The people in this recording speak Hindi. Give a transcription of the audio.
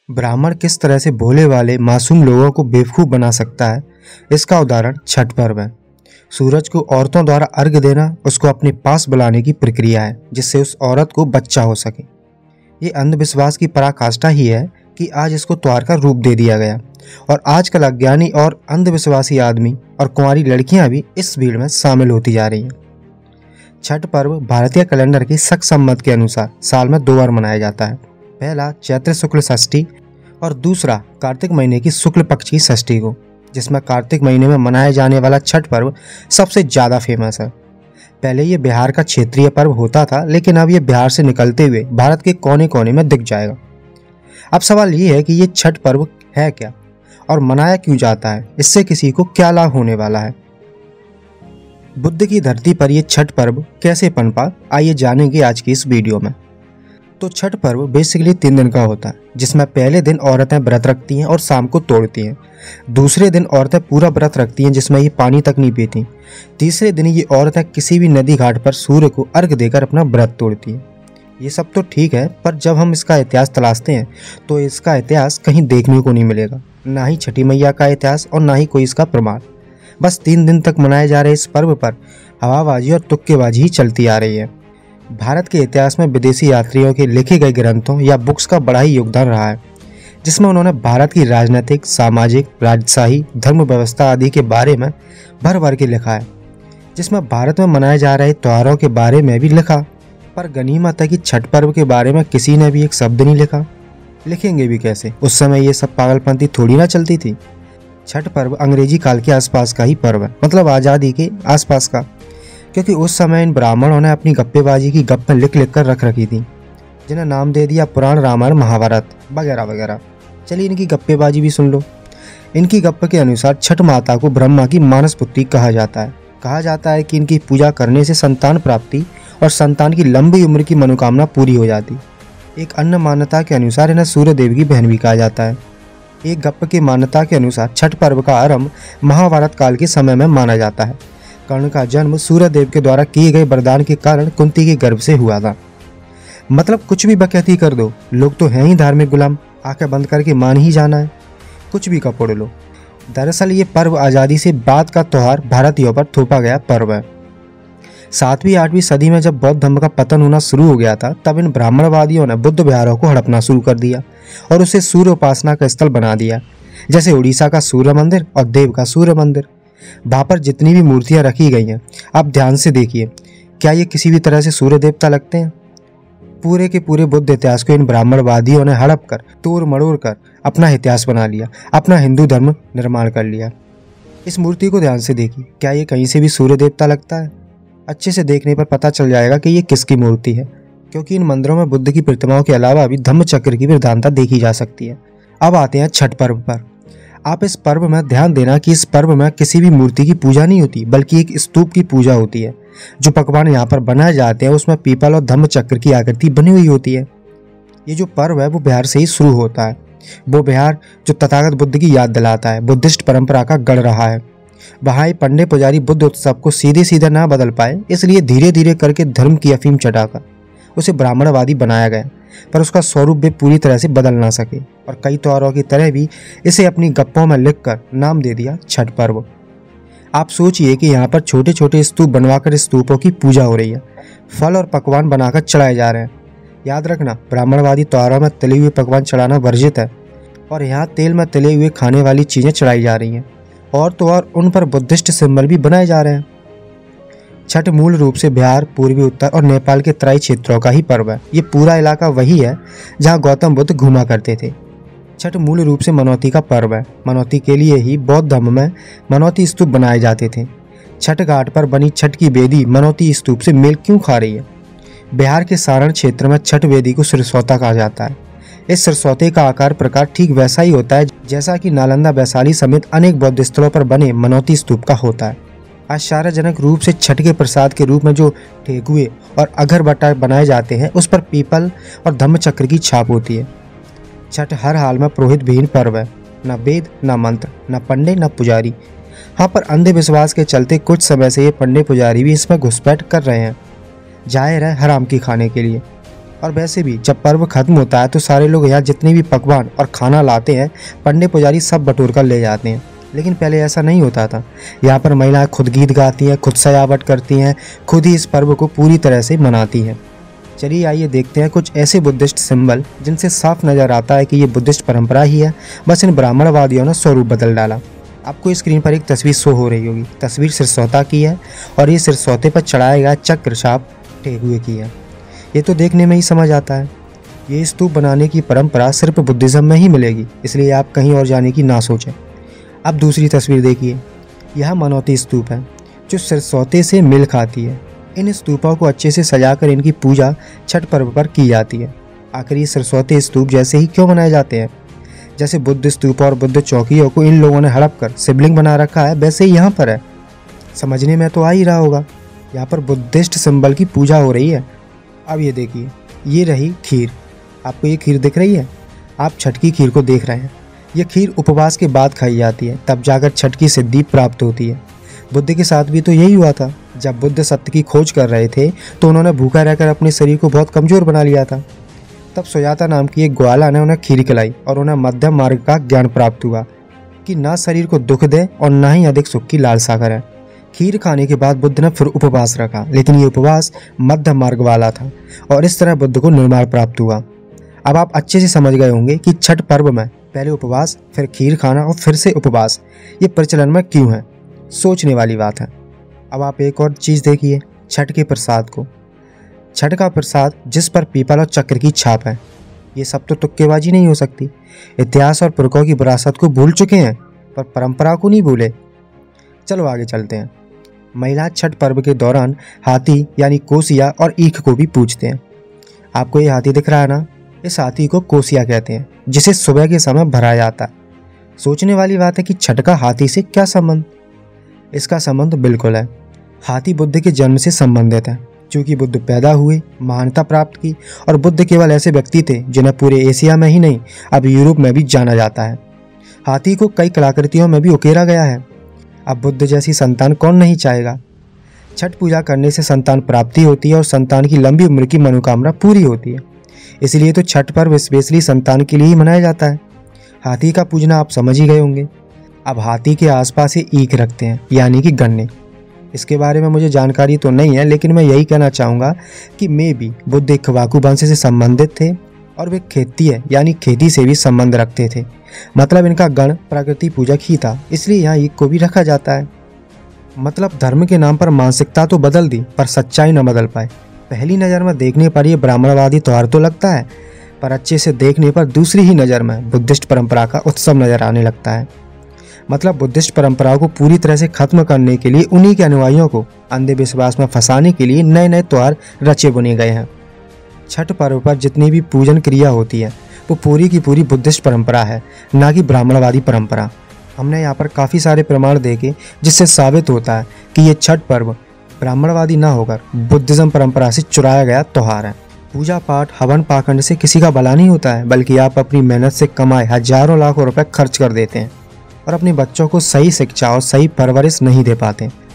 ब्राह्मण किस तरह से भोले वाले मासूम लोगों को बेवकूफ़ बना सकता है, इसका उदाहरण छठ पर्व है। सूरज को औरतों द्वारा अर्घ्य देना उसको अपने पास बुलाने की प्रक्रिया है, जिससे उस औरत को बच्चा हो सके। ये अंधविश्वास की पराकाष्ठा ही है कि आज इसको त्योहार का रूप दे दिया गया और आजकल अज्ञानी और अंधविश्वासी आदमी और कुंवारी लड़कियां भी इस भीड़ में शामिल होती जा रही हैं। छठ पर्व भारतीय कैलेंडर के शक सम्मत के अनुसार साल में 2 बार मनाया जाता है। पहला चैत्र शुक्ल षष्ठी और दूसरा कार्तिक महीने की शुक्ल पक्ष की षष्ठी को, जिसमें कार्तिक महीने में मनाया जाने वाला छठ पर्व सबसे ज़्यादा फेमस है। पहले ये बिहार का क्षेत्रीय पर्व होता था, लेकिन अब ये बिहार से निकलते हुए भारत के कोने कोने में दिख जाएगा। अब सवाल ये है कि ये छठ पर्व है क्या और मनाया क्यों जाता है, इससे किसी को क्या लाभ होने वाला है। बुद्ध की धरती पर यह छठ पर्व कैसे पनपा, आइए जानेंगे आज की इस वीडियो में। तो छठ पर्व बेसिकली 3 दिन का होता है, जिसमें पहले दिन औरतें व्रत रखती हैं और शाम को तोड़ती हैं। दूसरे दिन औरतें पूरा व्रत रखती हैं, जिसमें ये पानी तक नहीं पीती। तीसरे दिन ये औरतें किसी भी नदी घाट पर सूर्य को अर्घ देकर अपना व्रत तोड़ती हैं। ये सब तो ठीक है, पर जब हम इसका इतिहास तलाशते हैं तो इसका इतिहास कहीं देखने को नहीं मिलेगा, ना ही छठी मैया का इतिहास और ना ही कोई इसका प्रमाण। बस 3 दिन तक मनाए जा रहे इस पर्व पर हवाबाजी और तुक्केबाजी ही चलती आ रही है। भारत के इतिहास में विदेशी यात्रियों के लिखे गए ग्रंथों या बुक्स का बड़ा ही योगदान रहा है, जिसमें उन्होंने भारत की राजनीतिक, सामाजिक, राजशाही, धर्म व्यवस्था आदि के बारे में भर भर के लिखा है। जिसमें भारत में मनाए जा रहे त्योहारों के बारे में भी लिखा, पर गनीमत है कि छठ पर्व के बारे में किसी ने भी एक शब्द नहीं लिखा। लिखेंगे भी कैसे, उस समय ये सब पागलपंती थोड़ी ना चलती थी। छठ पर्व अंग्रेजी काल के आसपास का ही पर्व है, मतलब आज़ादी के आसपास का, क्योंकि उस समय इन ब्राह्मणों ने अपनी गप्पेबाजी की गप्पें लिख लिख कर रख रखी थी, जिन्हें नाम दे दिया पुराण, रामायण, महाभारत वगैरह वगैरह। चलिए इनकी गप्पेबाजी भी सुन लो। इनकी गप्प के अनुसार छठ माता को ब्रह्मा की मानस पुत्री कहा जाता है। कहा जाता है कि इनकी पूजा करने से संतान प्राप्ति और संतान की लंबी उम्र की मनोकामना पूरी हो जाती। एक अन्य मान्यता के अनुसार इन्हें सूर्य देव की बहन भी कहा जाता है। एक गप्प की मान्यता के अनुसार छठ पर्व का आरंभ महाभारत काल के समय में माना जाता है। कर्ण का जन्म सूर्य देव के द्वारा किए गए वरदान के कारण कुंती के गर्भ से हुआ था। मतलब कुछ भी बकैती कर दो, लोग तो हैं ही धार्मिक गुलाम, आंखें बंद करके मान ही जाना है, कुछ भी कपोड़ लो। दरअसल ये पर्व आज़ादी से बाद का त्यौहार भारतीयों पर थोपा गया पर्व है। 7वीं 8वीं सदी में जब बौद्ध धर्म का पतन होना शुरू हो गया था, तब इन ब्राह्मणवादियों ने बुद्ध विहारों को हड़पना शुरू कर दिया और उसे सूर्य उपासना का स्थल बना दिया। जैसे उड़ीसा का सूर्य मंदिर और देव का सूर्य मंदिर। वहाँ पर जितनी भी मूर्तियाँ रखी गई हैं, आप ध्यान से देखिए, क्या ये किसी भी तरह से सूर्य देवता लगते हैं? पूरे के पूरे बुद्ध इतिहास को इन ब्राह्मणवादियों ने हड़प कर, तोड़ मड़ोड़ कर अपना इतिहास बना लिया, अपना हिंदू धर्म निर्माण कर लिया। इस मूर्ति को ध्यान से देखिए, क्या ये कहीं से भी सूर्य देवता लगता है? अच्छे से देखने पर पता चल जाएगा कि ये किसकी मूर्ति है, क्योंकि इन मंदिरों में बुद्ध की प्रतिमाओं के अलावा भी धम्म चक्र की प्रधानता देखी जा सकती है। अब आते हैं छठ पर्व पर। आप इस पर्व में ध्यान देना कि इस पर्व में किसी भी मूर्ति की पूजा नहीं होती, बल्कि एक स्तूप की पूजा होती है। जो पकवान यहाँ पर बनाए जाते हैं उसमें पीपल और धम्म चक्र की आकृति बनी हुई होती है। ये जो पर्व है वो बिहार से ही शुरू होता है। वो बिहार जो तथागत बुद्ध की याद दिलाता है, बुद्धिस्ट परंपरा का गढ़ रहा है। वहाँ पंडित पुजारी बुद्ध उत्सव को सीधे सीधे ना बदल पाए, इसलिए धीरे धीरे करके धर्म की अफीम चढ़ाकर उसे ब्राह्मणवादी बनाया गया, पर उसका स्वरूप भी पूरी तरह से बदल ना सके और कई त्योहारों की तरह भी इसे अपनी गप्पों में लिखकर नाम दे दिया छठ पर्व। आप सोचिए कि यहाँ पर छोटे छोटे स्तूप बनवाकर स्तूपों की पूजा हो रही है, फल और पकवान बनाकर चढ़ाए जा रहे हैं। याद रखना, ब्राह्मणवादी त्योहारों में तले हुए पकवान चढ़ाना वर्जित है और यहाँ तेल में तले हुए खाने वाली चीज़ें चढ़ाई जा रही हैं और तो और उन पर बुद्धिस्ट सिंबल भी बनाए जा रहे हैं। छठ मूल रूप से बिहार, पूर्वी उत्तर और नेपाल के तराई क्षेत्रों का ही पर्व है। ये पूरा इलाका वही है जहाँ गौतम बुद्ध घूमा करते थे। छठ मूल रूप से मनौती का पर्व है। मनौती के लिए ही बौद्ध धर्म में मनौती स्तूप बनाए जाते थे। छठ घाट पर बनी छठ की वेदी मनौती स्तूप से मेल क्यों खा रही है? बिहार के सारण क्षेत्र में छठ वेदी को सिरसौता कहा जाता है। इस सिरसौते का आकार प्रकार ठीक वैसा ही होता है जैसा कि नालंदा, वैशाली समेत अनेक बौद्ध स्थलों पर बने मनौती स्तूप का होता है। आश्चर्यजनक रूप से छठ के प्रसाद के रूप में जो ठेकुए और अगरबत्ता बनाए जाते हैं, उस पर पीपल और धम्म चक्र की छाप होती है। छठ हर हाल में पुरोहित विहीन पर्व है। न वेद, न मंत्र, न पंडित, न पुजारी। हाँ, पर अंधविश्वास के चलते कुछ समय से ये पंडित पुजारी भी इसमें घुसपैठ कर रहे हैं, जाहिर है हराम की खाने के लिए। और वैसे भी जब पर्व खत्म होता है तो सारे लोग यहाँ जितने भी पकवान और खाना लाते हैं पंडित पुजारी सब बटोर कर ले जाते हैं। लेकिन पहले ऐसा नहीं होता था। यहाँ पर महिलाएं खुद गीत गाती हैं, खुद सजावट करती हैं, खुद ही इस पर्व को पूरी तरह से मनाती हैं। चलिए आइए देखते हैं कुछ ऐसे बुद्धिस्ट सिंबल जिनसे साफ नज़र आता है कि ये बुद्धिस्ट परंपरा ही है, बस इन ब्राह्मणवादियों ने स्वरूप बदल डाला। आपको स्क्रीन पर एक तस्वीर शो हो रही होगी। तस्वीर सिरसौता की है और ये सिरसौते पर चढ़ाया गया चक्र छाप टेहुए की है। ये तो देखने में ही समझ आता है। ये स्तूप बनाने की परंपरा सिर्फ बुद्धिज़्म में ही मिलेगी, इसलिए आप कहीं और जाने की ना सोचें। अब दूसरी तस्वीर देखिए। यह मनौती स्तूप है जो सिरसौते से मेल खाती है। इन स्तूपों को अच्छे से सजाकर इनकी पूजा छठ पर्व पर की जाती है। आखिर ये सिरसौते स्तूप जैसे ही क्यों बनाए जाते हैं? जैसे बुद्ध स्तूप और बुद्ध चौकियों को इन लोगों ने हड़प कर शिवलिंग बना रखा है, वैसे ही यहाँ पर है। समझने में तो आ ही रहा होगा। यहाँ पर बुद्धिस्ट सिंबल की पूजा हो रही है। अब ये देखिए, ये रही खीर। आपको ये खीर दिख रही है? आप छठ की खीर को देख रहे हैं। ये खीर उपवास के बाद खाई जाती है, तब जाकर छठ की सिद्धि प्राप्त होती है। बुद्ध के साथ भी तो यही हुआ था। जब बुद्ध सत्य की खोज कर रहे थे तो उन्होंने भूखा रहकर अपने शरीर को बहुत कमज़ोर बना लिया था। तब सुजाता नाम की एक ग्वाला ने उन्हें खीर खिलाई और उन्हें मध्यम मार्ग का ज्ञान प्राप्त हुआ कि ना शरीर को दुख दे और ना ही अधिक सुख की लालसा करे। खीर खाने के बाद बुद्ध ने फिर उपवास रखा, लेकिन ये उपवास मध्य मार्ग वाला था और इस तरह बुद्ध को निर्माण प्राप्त हुआ। अब आप अच्छे से समझ गए होंगे कि छठ पर्व में पहले उपवास, फिर खीर खाना और फिर से उपवास ये प्रचलन में क्यों है। सोचने वाली बात है। अब आप एक और चीज़ देखिए, छठ के प्रसाद को। छठ का प्रसाद जिस पर पीपल और चक्र की छाप है, ये सब तो तुक्केबाजी नहीं हो सकती। इतिहास और पुरखों की विरासत को भूल चुके हैं पर परंपरा को नहीं भूले। चलो आगे चलते हैं। महिला छठ पर्व के दौरान हाथी यानी कोसिया और ईख को भी पूजते हैं। आपको ये हाथी दिख रहा है ना? इस हाथी को कोसिया कहते हैं, जिसे सुबह के समय भरा जाता है। सोचने वाली बात है कि छठ का हाथी से क्या संबंध? इसका संबंध बिल्कुल है। हाथी बुद्ध के जन्म से संबंधित है। चूँकि बुद्ध पैदा हुए, महानता प्राप्त की और बुद्ध केवल ऐसे व्यक्ति थे जिन्हें पूरे एशिया में ही नहीं अब यूरोप में भी जाना जाता है। हाथी को कई कलाकृतियों में भी उकेरा गया है। अब बुद्ध जैसी संतान कौन नहीं चाहेगा? छठ पूजा करने से संतान प्राप्ति होती है और संतान की लंबी उम्र की मनोकामना पूरी होती है। इसलिए तो छठ पर्व स्पेशली संतान के लिए ही मनाया जाता है। हाथी का पूजना आप समझ ही गए होंगे। अब हाथी के आसपास ये ईख रखते हैं, यानी कि गन्ने। इसके बारे में मुझे जानकारी तो नहीं है, लेकिन मैं यही कहना चाहूँगा कि मे भी बुद्ध इक्ष्वाकु वंश से संबंधित थे और वे खेतीय यानी खेती से भी संबंध रखते थे। मतलब इनका गण प्रकृति पूजक ही था, इसलिए यहाँ ईख को भी रखा जाता है। मतलब धर्म के नाम पर मानसिकता तो बदल दी पर सच्चाई न बदल पाए। पहली नज़र में देखने पर यह ब्राह्मणवादी त्योहार तो लगता है, पर अच्छे से देखने पर दूसरी ही नज़र में बुद्धिस्ट परंपरा का उत्सव नजर आने लगता है। मतलब बुद्धिस्ट परंपराओं को पूरी तरह से खत्म करने के लिए उन्हीं के अनुयायियों को अंधविश्वास में फंसाने के लिए नए नए त्योहार रचे बुने गए हैं। छठ पर्व पर जितनी भी पूजन क्रिया होती है वो पूरी की पूरी बुद्धिस्ट परंपरा है, ना कि ब्राह्मणवादी परंपरा। हमने यहाँ पर काफ़ी सारे प्रमाण देखे जिससे साबित होता है कि ये छठ पर्व ब्राह्मणवादी ना होकर बुद्धिज्म परंपरा से चुराया गया त्योहार है। पूजा पाठ, हवन पाखंड से किसी का भला नहीं होता है, बल्कि आप अपनी मेहनत से कमाए हजारों लाखों रुपए खर्च कर देते हैं और अपने बच्चों को सही शिक्षा और सही परवरिश नहीं दे पाते।